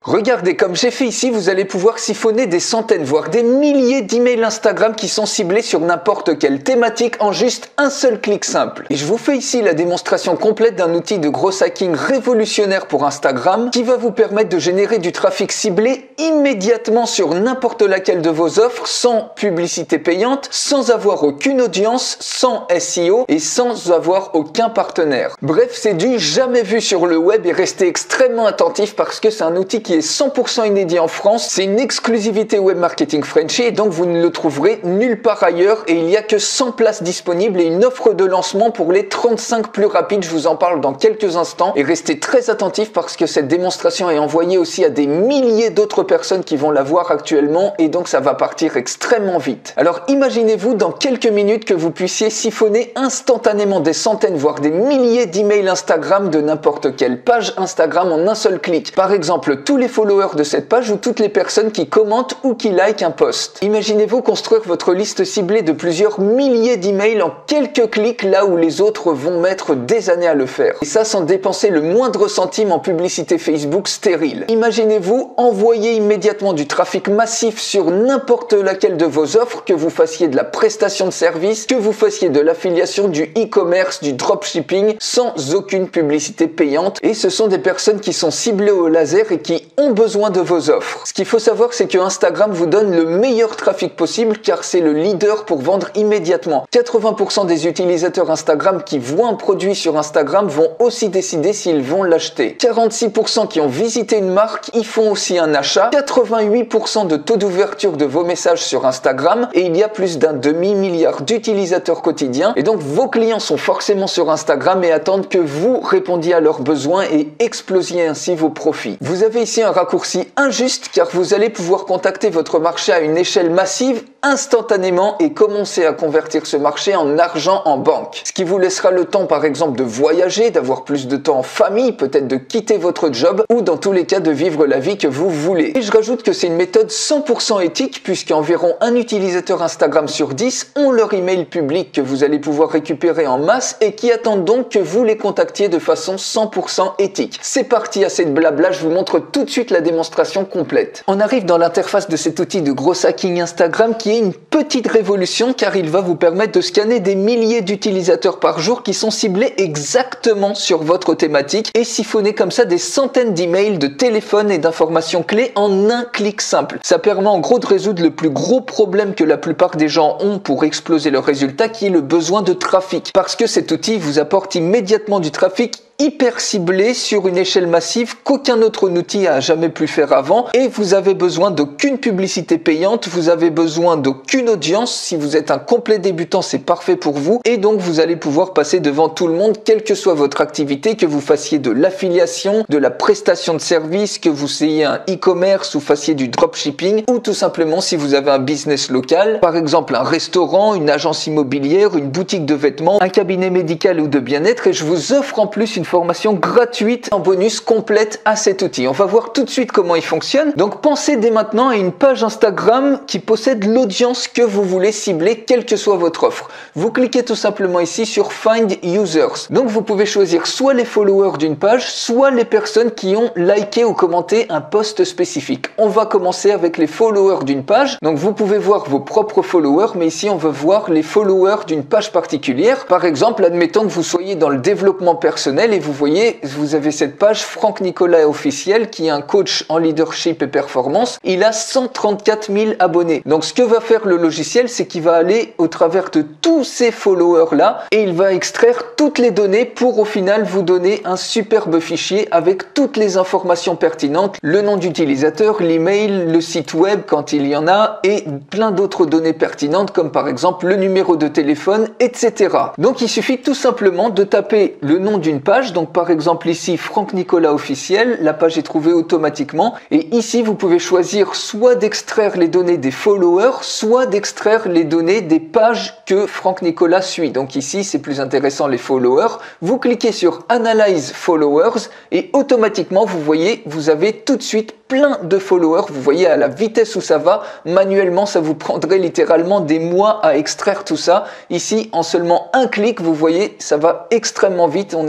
Regardez, comme j'ai fait ici, vous allez pouvoir siphonner des centaines, voire des milliers d'emails Instagram qui sont ciblés sur n'importe quelle thématique en juste un seul clic simple. Et je vous fais ici la démonstration complète d'un outil de gros hacking révolutionnaire pour Instagram qui va vous permettre de générer du trafic ciblé immédiatement sur n'importe laquelle de vos offres sans publicité payante, sans avoir aucune audience, sans SEO et sans avoir aucun partenaire. Bref, c'est du jamais vu sur le web et restez extrêmement attentifs parce que c'est un outil qui est 100% inédit en France, c'est une exclusivité Web Marketing Frenchy et donc vous ne le trouverez nulle part ailleurs et il n'y a que 100 places disponibles et une offre de lancement pour les 35 plus rapides, je vous en parle dans quelques instants et restez très attentifs parce que cette démonstration est envoyée aussi à des milliers d'autres personnes qui vont la voir actuellement et donc ça va partir extrêmement vite. Alors imaginez-vous dans quelques minutes que vous puissiez siphonner instantanément des centaines voire des milliers d'emails Instagram de n'importe quelle page Instagram en un seul clic. Par exemple, tous les followers de cette page ou toutes les personnes qui commentent ou qui likent un post. Imaginez-vous construire votre liste ciblée de plusieurs milliers d'emails en quelques clics là où les autres vont mettre des années à le faire. Et ça sans dépenser le moindre centime en publicité Facebook stérile. Imaginez-vous envoyer immédiatement du trafic massif sur n'importe laquelle de vos offres, que vous fassiez de la prestation de service, que vous fassiez de l'affiliation, du e-commerce, du dropshipping, sans aucune publicité payante. Et ce sont des personnes qui sont ciblées au laser et qui ont besoin de vos offres. Ce qu'il faut savoir, c'est que Instagram vous donne le meilleur trafic possible car c'est le leader pour vendre immédiatement. 80% des utilisateurs Instagram qui voient un produit sur Instagram vont aussi décider s'ils vont l'acheter. 46% qui ont visité une marque y font aussi un achat. 88% de taux d'ouverture de vos messages sur Instagram et il y a plus d'un demi-milliard d'utilisateurs quotidiens et donc vos clients sont forcément sur Instagram et attendent que vous répondiez à leurs besoins et explosiez ainsi vos profits. Vous avez ici un raccourci injuste car vous allez pouvoir contacter votre marché à une échelle massive instantanément et commencer à convertir ce marché en argent en banque. Ce qui vous laissera le temps par exemple de voyager, d'avoir plus de temps en famille, peut-être de quitter votre job ou dans tous les cas de vivre la vie que vous voulez. Et je rajoute que c'est une méthode 100% éthique puisqu'environ un utilisateur Instagram sur 10 ont leur email public que vous allez pouvoir récupérer en masse et qui attendent donc que vous les contactiez de façon 100% éthique. C'est parti, assez de blabla, je vous montre tout de suite la démonstration complète. On arrive dans l'interface de cet outil de gros hacking Instagram qui est une petite révolution car il va vous permettre de scanner des milliers d'utilisateurs par jour qui sont ciblés exactement sur votre thématique et siphonner comme ça des centaines d'emails, de téléphones et d'informations clés en un clic simple. Ça permet en gros de résoudre le plus gros problème que la plupart des gens ont pour exploser leurs résultats qui est le besoin de trafic. Parce que cet outil vous apporte immédiatement du trafic hyper ciblé sur une échelle massive qu'aucun autre outil a jamais pu faire avant et vous avez besoin d'aucune publicité payante, vous avez besoin d'aucune audience. Si vous êtes un complet débutant, c'est parfait pour vous et donc vous allez pouvoir passer devant tout le monde quelle que soit votre activité, que vous fassiez de l'affiliation, de la prestation de service, que vous ayez un e-commerce ou fassiez du dropshipping ou tout simplement si vous avez un business local, par exemple un restaurant, une agence immobilière, une boutique de vêtements, un cabinet médical ou de bien-être et je vous offre en plus une formation gratuite en bonus complète à cet outil. On va voir tout de suite comment il fonctionne. Donc pensez dès maintenant à une page Instagram qui possède l'audience que vous voulez cibler, quelle que soit votre offre. Vous cliquez tout simplement ici sur Find Users. Donc vous pouvez choisir soit les followers d'une page, soit les personnes qui ont liké ou commenté un post spécifique. On va commencer avec les followers d'une page. Donc vous pouvez voir vos propres followers, mais ici on veut voir les followers d'une page particulière. Par exemple, admettons que vous soyez dans le développement personnel et vous voyez, vous avez cette page Franck Nicolas officiel qui est un coach en leadership et performance. Il a 134 000 abonnés. Donc ce que va faire le logiciel, c'est qu'il va aller au travers de tous ces followers là et il va extraire toutes les données pour au final vous donner un superbe fichier avec toutes les informations pertinentes, le nom d'utilisateur, l'email, le site web quand il y en a et plein d'autres données pertinentes comme par exemple le numéro de téléphone, etc. Donc il suffit tout simplement de taper le nom d'une page. Donc par exemple ici Franck Nicolas officiel, la page est trouvée automatiquement et ici vous pouvez choisir soit d'extraire les données des followers, soit d'extraire les données des pages que Franck Nicolas suit. Donc ici c'est plus intéressant les followers. Vous cliquez sur Analyze Followers et automatiquement vous voyez vous avez tout de suite plein de followers. Vous voyez à la vitesse où ça va, manuellement ça vous prendrait littéralement des mois à extraire tout ça. Ici en seulement un clic vous voyez ça va extrêmement vite, on a déjà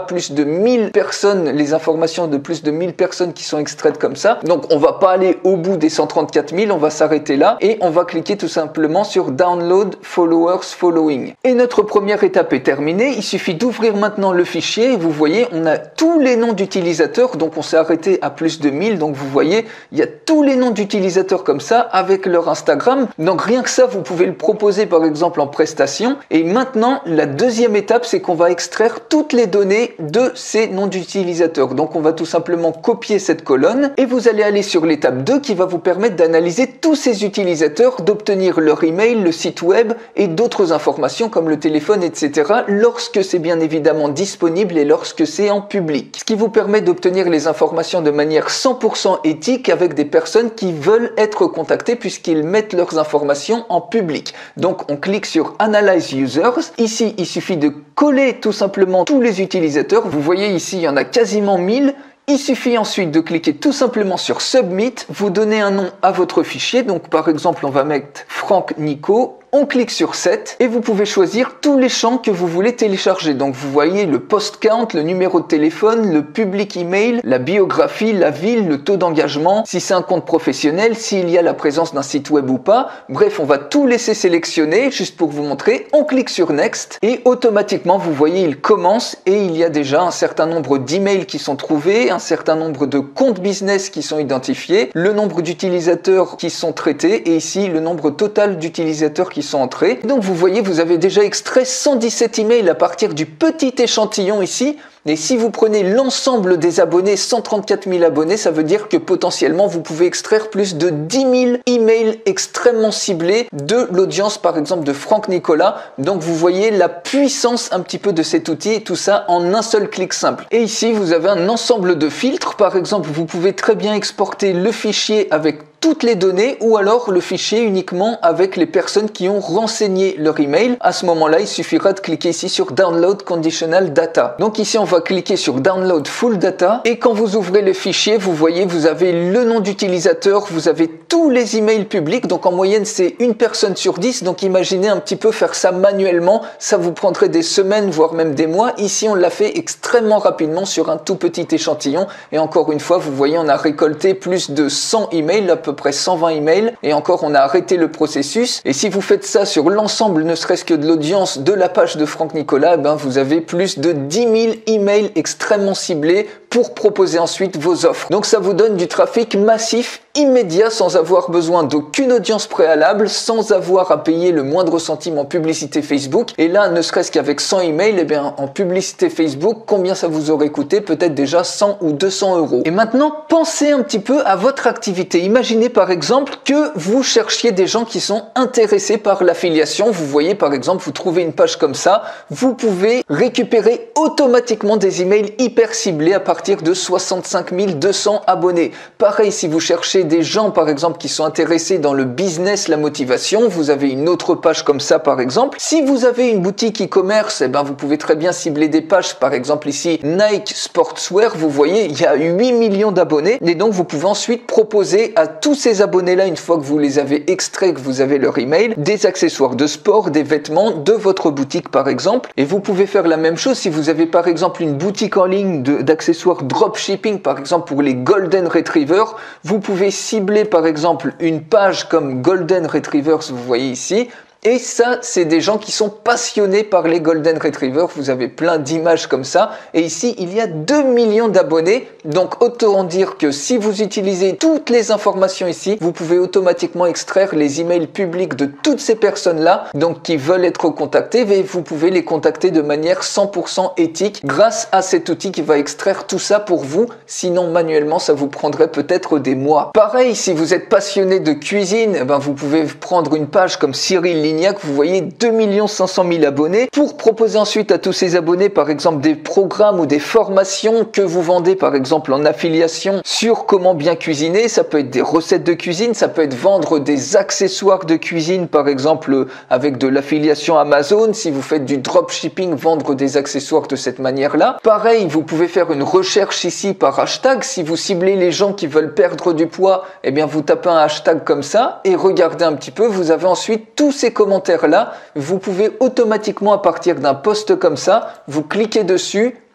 plus de 1000 personnes, les informations de plus de 1000 personnes qui sont extraites comme ça. Donc on va pas aller au bout des 134 000, on va s'arrêter là et on va cliquer tout simplement sur Download Followers Following. Et notre première étape est terminée. Il suffit d'ouvrir maintenant le fichier et vous voyez, on a tous les noms d'utilisateurs. Donc on s'est arrêté à plus de 1000. Donc vous voyez, il y a tous les noms d'utilisateurs comme ça avec leur Instagram. Donc rien que ça, vous pouvez le proposer par exemple en prestation. Et maintenant, la deuxième étape, c'est qu'on va extraire toutes les données de ces noms d'utilisateurs. Donc on va tout simplement copier cette colonne et vous allez aller sur l'étape 2 qui va vous permettre d'analyser tous ces utilisateurs, d'obtenir leur email, le site web et d'autres informations comme le téléphone, etc. lorsque c'est bien évidemment disponible et lorsque c'est en public. Ce qui vous permet d'obtenir les informations de manière 100% éthique avec des personnes qui veulent être contactées puisqu'ils mettent leurs informations en public. Donc on clique sur Analyze Users. Ici, il suffit de coller tout simplement tous les utilisateurs. Vous voyez ici, il y en a quasiment 1000. Il suffit ensuite de cliquer tout simplement sur Submit, vous donnez un nom à votre fichier, donc par exemple on va mettre Franck Nico, on clique sur Set et vous pouvez choisir tous les champs que vous voulez télécharger. Donc vous voyez le post count, le numéro de téléphone, le public email, la biographie, la ville, le taux d'engagement, si c'est un compte professionnel, s'il y a la présence d'un site web ou pas. Bref, on va tout laisser sélectionner juste pour vous montrer. On clique sur Next et automatiquement vous voyez il commence et il y a déjà un certain nombre d'emails qui sont trouvés, un certain nombre de comptes business qui sont identifiés, le nombre d'utilisateurs qui sont traités et ici le nombre total d'utilisateurs qui sont entrés. Donc vous voyez, vous avez déjà extrait 117 emails à partir du petit échantillon ici. Et si vous prenez l'ensemble des abonnés, 134 000 abonnés, ça veut dire que potentiellement vous pouvez extraire plus de 10 000 emails extrêmement ciblés de l'audience par exemple de Franck Nicolas. Donc vous voyez la puissance un petit peu de cet outil et tout ça en un seul clic simple. Et ici vous avez un ensemble de filtres. Par exemple, vous pouvez très bien exporter le fichier avec toutes les données ou alors le fichier uniquement avec les personnes qui ont renseigné leur email. À ce moment-là, il suffira de cliquer ici sur Download Conditional Data. Donc ici, on va cliquer sur Download Full Data et quand vous ouvrez le fichier, vous voyez, vous avez le nom d'utilisateur, vous avez tous les emails publics. Donc en moyenne, c'est une personne sur 10. Donc imaginez un petit peu faire ça manuellement. Ça vous prendrait des semaines, voire même des mois. Ici, on l'a fait extrêmement rapidement sur un tout petit échantillon. Et encore une fois, vous voyez, on a récolté plus de 100 emails, à peu près 120 emails et encore on a arrêté le processus. Et si vous faites ça sur l'ensemble ne serait-ce que de l'audience de la page de Franck Nicolas, vous avez plus de 10 000 emails extrêmement ciblés pour proposer ensuite vos offres. Donc ça vous donne du trafic massif immédiat sans avoir besoin d'aucune audience préalable, sans avoir à payer le moindre centime en publicité Facebook. Et là, ne serait-ce qu'avec 100 emails, en publicité Facebook, combien ça vous aurait coûté? Peut-être déjà 100 ou 200 euros. Et maintenant, pensez un petit peu à votre activité. Imaginez par exemple que vous cherchiez des gens qui sont intéressés par l'affiliation. Vous voyez par exemple, vous trouvez une page comme ça, vous pouvez récupérer automatiquement des emails hyper ciblés à partir de 65 200 abonnés. Pareil, si vous cherchez des gens par exemple qui sont intéressés dans le business, la motivation, vous avez une autre page comme ça par exemple. Si vous avez une boutique e-commerce, vous pouvez très bien cibler des pages, par exemple ici Nike Sportswear, vous voyez il y a 8 millions d'abonnés et donc vous pouvez ensuite proposer à tous ces abonnés-là, une fois que vous les avez extraits, que vous avez leur email, des accessoires de sport, des vêtements de votre boutique par exemple. Et vous pouvez faire la même chose si vous avez par exemple une boutique en ligne d'accessoires dropshipping, par exemple pour les Golden Retrievers, vous pouvez cibler par exemple une page comme Golden Retrievers, vous voyez ici. Et ça, c'est des gens qui sont passionnés par les Golden Retrievers. Vous avez plein d'images comme ça. Et ici, il y a 2 millions d'abonnés. Donc, autant dire que si vous utilisez toutes les informations ici, vous pouvez automatiquement extraire les emails publics de toutes ces personnes-là, donc qui veulent être contactées. Et vous pouvez les contacter de manière 100% éthique grâce à cet outil qui va extraire tout ça pour vous. Sinon, manuellement, ça vous prendrait peut-être des mois. Pareil, si vous êtes passionné de cuisine, vous pouvez prendre une page comme Cyril Lignac, vous voyez 2 500 000 abonnés, pour proposer ensuite à tous ces abonnés par exemple des programmes ou des formations que vous vendez par exemple en affiliation sur comment bien cuisiner. Ça peut être des recettes de cuisine, ça peut être vendre des accessoires de cuisine par exemple avec de l'affiliation Amazon. Si vous faites du dropshipping, vendre des accessoires de cette manière-là. Pareil, vous pouvez faire une recherche ici par hashtag. Si vous ciblez les gens qui veulent perdre du poids, vous tapez un hashtag comme ça et regardez un petit peu, vous avez ensuite tous ces commentaires là, vous pouvez automatiquement à partir d'un post comme ça, vous cliquez dessus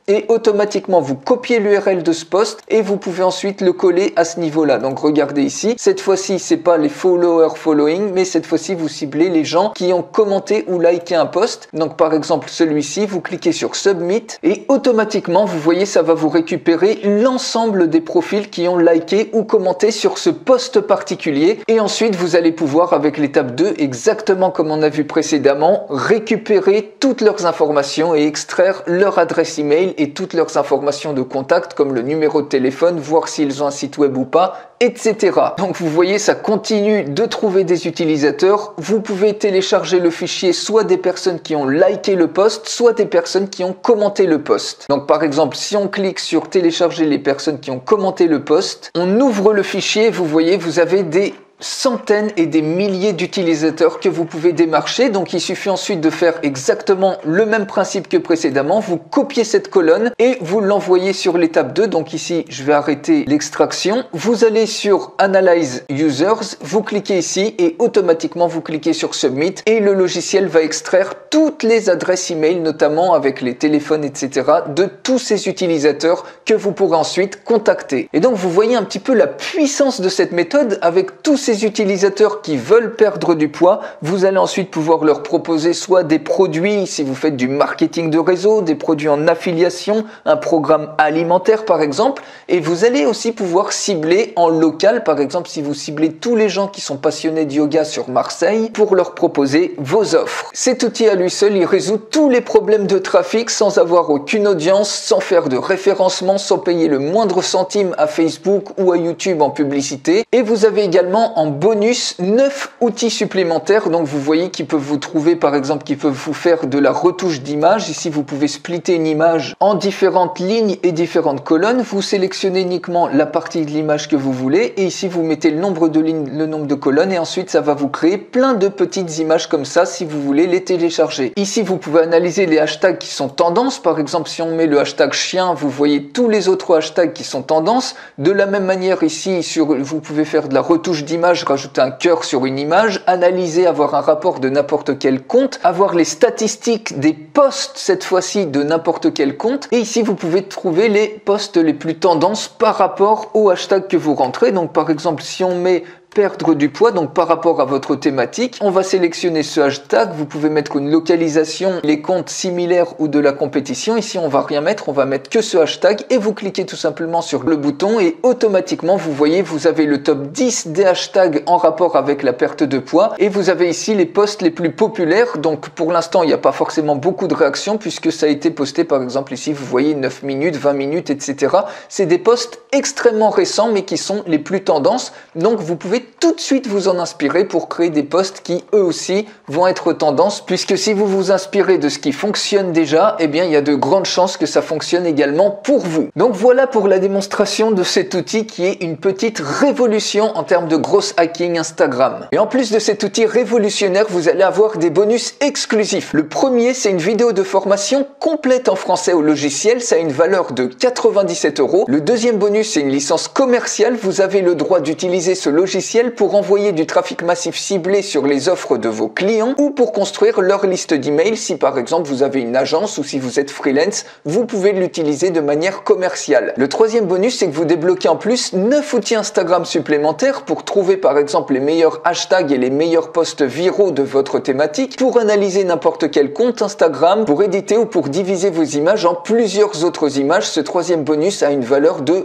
et automatiquement vous copiez l'URL de ce post et vous pouvez ensuite le coller à ce niveau-là. Donc regardez ici, cette fois-ci c'est pas les followers following, mais cette fois-ci vous ciblez les gens qui ont commenté ou liké un post. Donc par exemple celui-ci, vous cliquez sur Submit et automatiquement vous voyez ça va vous récupérer l'ensemble des profils qui ont liké ou commenté sur ce post particulier. Et ensuite vous allez pouvoir avec l'étape 2, exactement comme on a vu précédemment, récupérer toutes leurs informations et extraire leur adresse email et toutes leurs informations de contact comme le numéro de téléphone, voir s'ils ont un site web ou pas, etc. Donc vous voyez, ça continue de trouver des utilisateurs. Vous pouvez télécharger le fichier soit des personnes qui ont liké le post, soit des personnes qui ont commenté le post. Donc par exemple, si on clique sur télécharger les personnes qui ont commenté le post, on ouvre le fichier, vous voyez, vous avez des centaines et des milliers d'utilisateurs que vous pouvez démarcher. Donc il suffit ensuite de faire exactement le même principe que précédemment. Vous copiez cette colonne et vous l'envoyez sur l'étape 2. Donc ici, je vais arrêter l'extraction. Vous allez sur Analyze Users, vous cliquez ici et automatiquement vous cliquez sur Submit et le logiciel va extraire toutes les adresses email, notamment avec les téléphones, etc. de tous ces utilisateurs que vous pourrez ensuite contacter. Et donc vous voyez un petit peu la puissance de cette méthode avec tous ces utilisateurs qui veulent perdre du poids. Vous allez ensuite pouvoir leur proposer soit des produits si vous faites du marketing de réseau, des produits en affiliation, un programme alimentaire par exemple, et vous allez aussi pouvoir cibler en local, par exemple si vous ciblez tous les gens qui sont passionnés de yoga sur Marseille pour leur proposer vos offres. Cet outil à lui seul, il résout tous les problèmes de trafic sans avoir aucune audience, sans faire de référencement, sans payer le moindre centime à Facebook ou à YouTube en publicité. Et vous avez également en bonus 9 outils supplémentaires, donc vous voyez qu'ils peuvent vous trouver par exemple, qui peuvent vous faire de la retouche d'image. Ici vous pouvez splitter une image en différentes lignes et différentes colonnes, vous sélectionnez uniquement la partie de l'image que vous voulez et ici vous mettez le nombre de lignes, le nombre de colonnes et ensuite ça va vous créer plein de petites images comme ça si vous voulez les télécharger. Ici vous pouvez analyser les hashtags qui sont tendances, par exemple si on met le hashtag chien, vous voyez tous les autres hashtags qui sont tendances. De la même manière ici vous pouvez faire de la retouche d'image, rajouter un cœur sur une image, analyser, avoir un rapport de n'importe quel compte, avoir les statistiques des posts cette fois-ci de n'importe quel compte. Et ici vous pouvez trouver les posts les plus tendances par rapport au hashtag que vous rentrez. Donc par exemple si on met perdre du poids, donc par rapport à votre thématique, on va sélectionner ce hashtag, vous pouvez mettre une localisation, les comptes similaires ou de la compétition. Ici on va rien mettre, on va mettre que ce hashtag et vous cliquez tout simplement sur le bouton et automatiquement vous voyez vous avez le top 10 des hashtags en rapport avec la perte de poids et vous avez ici les posts les plus populaires. Donc pour l'instant il n'y a pas forcément beaucoup de réactions puisque ça a été posté par exemple ici vous voyez 9 minutes, 20 minutes etc. C'est des posts extrêmement récents mais qui sont les plus tendances, donc vous pouvez tout de suite vous en inspirer pour créer des posts qui eux aussi vont être tendance, puisque si vous vous inspirez de ce qui fonctionne déjà, eh bien il y a de grandes chances que ça fonctionne également pour vous. Donc voilà pour la démonstration de cet outil qui est une petite révolution en termes de gross hacking Instagram. Et en plus de cet outil révolutionnaire, vous allez avoir des bonus exclusifs. Le premier, c'est une vidéo de formation complète en français au logiciel, ça a une valeur de 97 €. Le deuxième bonus, c'est une licence commerciale, vous avez le droit d'utiliser ce logiciel pour envoyer du trafic massif ciblé sur les offres de vos clients ou pour construire leur liste d'emails. Si par exemple vous avez une agence ou si vous êtes freelance, vous pouvez l'utiliser de manière commerciale. Le troisième bonus, c'est que vous débloquez en plus 9 outils Instagram supplémentaires pour trouver par exemple les meilleurs hashtags et les meilleurs posts viraux de votre thématique, pour analyser n'importe quel compte Instagram, pour éditer ou pour diviser vos images en plusieurs autres images. Ce troisième bonus a une valeur de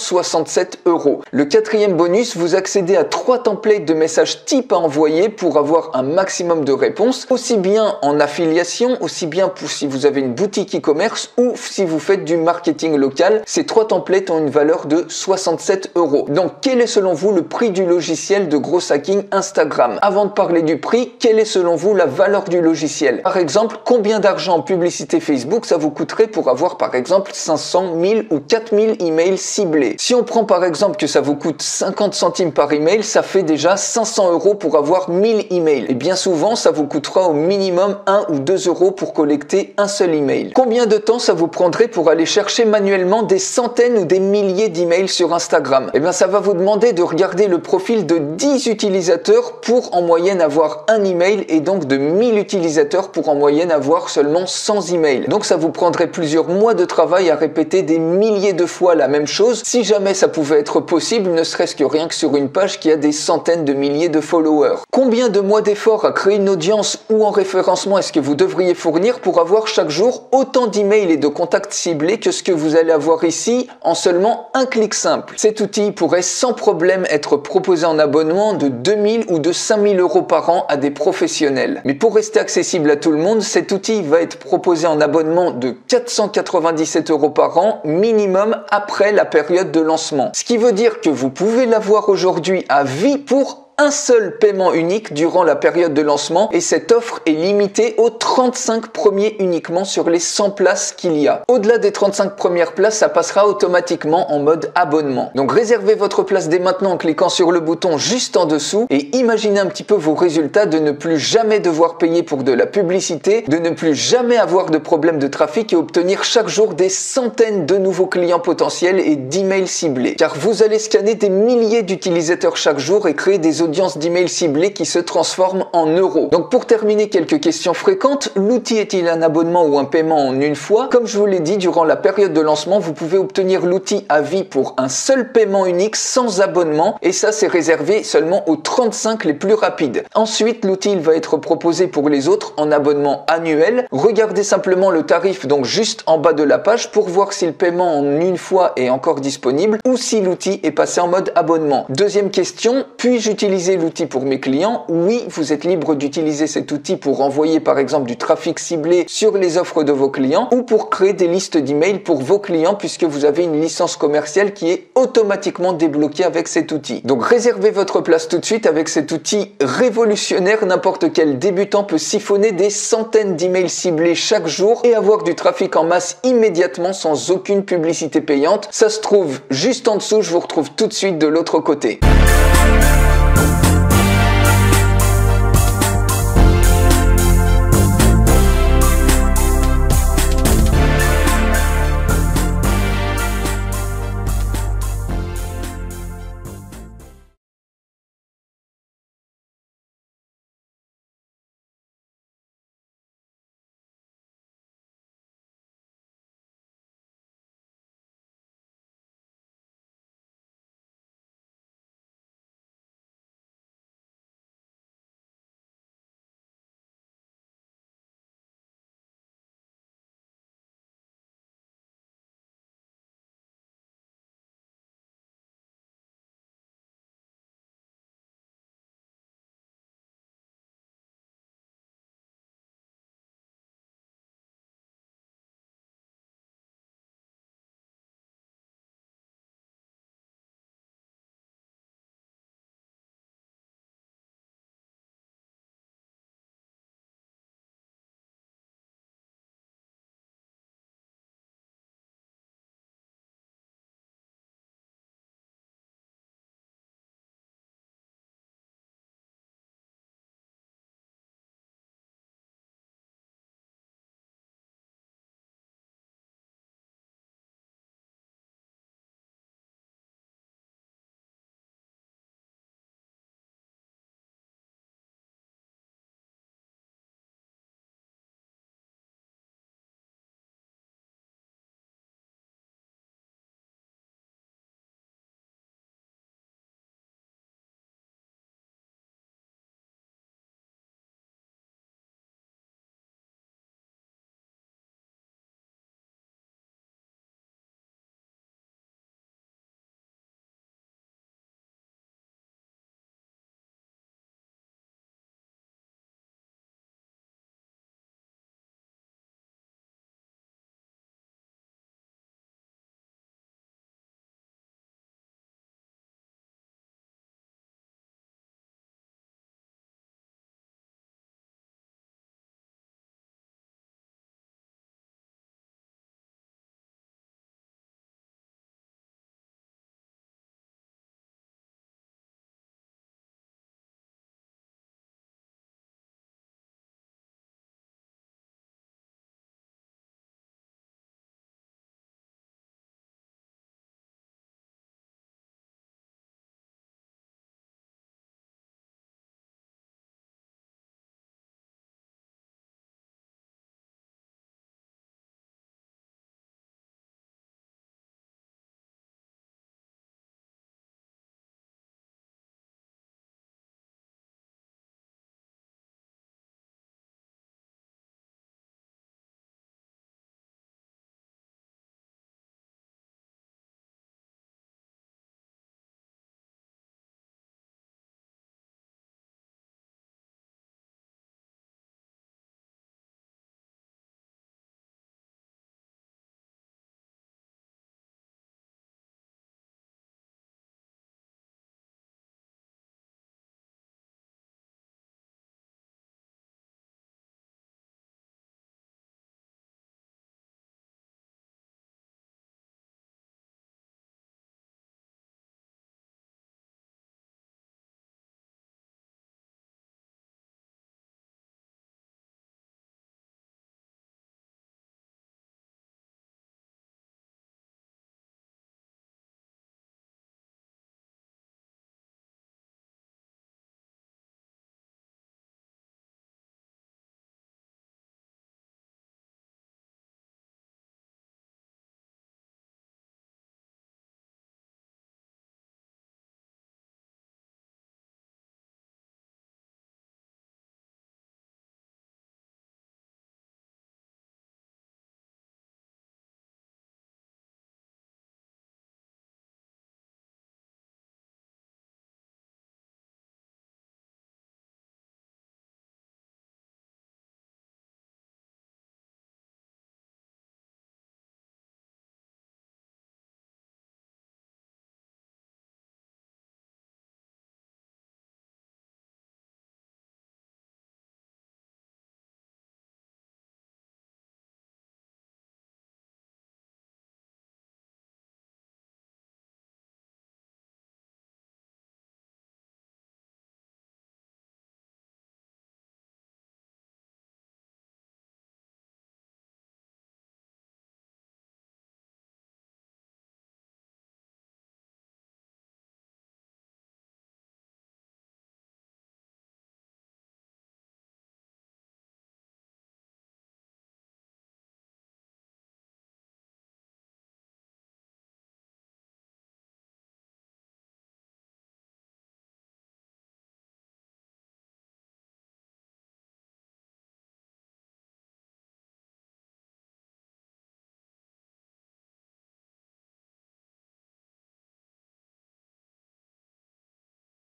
167 €. Le quatrième bonus, vous accédez à 3 templates de messages types à envoyer pour avoir un maximum de réponses, aussi bien en affiliation, aussi bien pour si vous avez une boutique e-commerce ou si vous faites du marketing local. Ces 3 templates ont une valeur de 67 €. Donc quel est selon vous le prix du logiciel de gros hacking Instagram? Avant de parler du prix, quelle est selon vous la valeur du logiciel? Par exemple, combien d'argent en publicité Facebook ça vous coûterait pour avoir par exemple 500, 1000 ou 4000 emails ciblés? Si on prend par exemple que ça vous coûte 50 centimes par email, emails, ça fait déjà 500 € pour avoir 1000 emails. Et bien souvent, ça vous coûtera au minimum 1 ou 2 € pour collecter un seul email. Combien de temps ça vous prendrait pour aller chercher manuellement des centaines ou des milliers d'emails sur Instagram? Eh bien, ça va vous demander de regarder le profil de 10 utilisateurs pour en moyenne avoir un email et donc de 1000 utilisateurs pour en moyenne avoir seulement 100 emails. Donc ça vous prendrait plusieurs mois de travail à répéter des milliers de fois la même chose si jamais ça pouvait être possible, ne serait-ce que rien que sur une page qui a des centaines de milliers de followers. Combien de mois d'efforts à créer une audience ou en référencement est-ce que vous devriez fournir pour avoir chaque jour autant d'emails et de contacts ciblés que ce que vous allez avoir ici en seulement un clic simple? Cet outil pourrait sans problème être proposé en abonnement de 2000 ou de 5000 € par an à des professionnels. Mais pour rester accessible à tout le monde, cet outil va être proposé en abonnement de 497 € par an minimum après la période de lancement. Ce qui veut dire que vous pouvez l'avoir aujourd'hui à vie pour un seul paiement unique durant la période de lancement et cette offre est limitée aux 35 premiers uniquement sur les 100 places qu'il y a. Au-delà des 35 premières places, ça passera automatiquement en mode abonnement. Donc réservez votre place dès maintenant en cliquant sur le bouton juste en dessous et imaginez un petit peu vos résultats de ne plus jamais devoir payer pour de la publicité, de ne plus jamais avoir de problème de trafic et obtenir chaque jour des centaines de nouveaux clients potentiels et d'emails ciblés. Car vous allez scanner des milliers d'utilisateurs chaque jour et créer des audiences d'emails ciblés qui se transforment en euros. Donc pour terminer, quelques questions fréquentes. L'outil est-il un abonnement ou un paiement en une fois? Comme je vous l'ai dit, durant la période de lancement, vous pouvez obtenir l'outil à vie pour un seul paiement unique sans abonnement et ça c'est réservé seulement aux 35 les plus rapides. Ensuite, l'outil va être proposé pour les autres en abonnement annuel. Regardez simplement le tarif donc juste en bas de la page pour voir si le paiement en une fois est encore disponible ou si l'outil est passé en mode abonnement. Deuxième question, puis-je utiliser l'outil pour mes clients? Oui, vous êtes libre d'utiliser cet outil pour envoyer par exemple du trafic ciblé sur les offres de vos clients ou pour créer des listes d'emails pour vos clients puisque vous avez une licence commerciale qui est automatiquement débloquée avec cet outil. Donc réservez votre place tout de suite avec cet outil révolutionnaire. N'importe quel débutant peut siphonner des centaines d'emails ciblés chaque jour et avoir du trafic en masse immédiatement sans aucune publicité payante. Ça se trouve juste en dessous, je vous retrouve tout de suite de l'autre côté.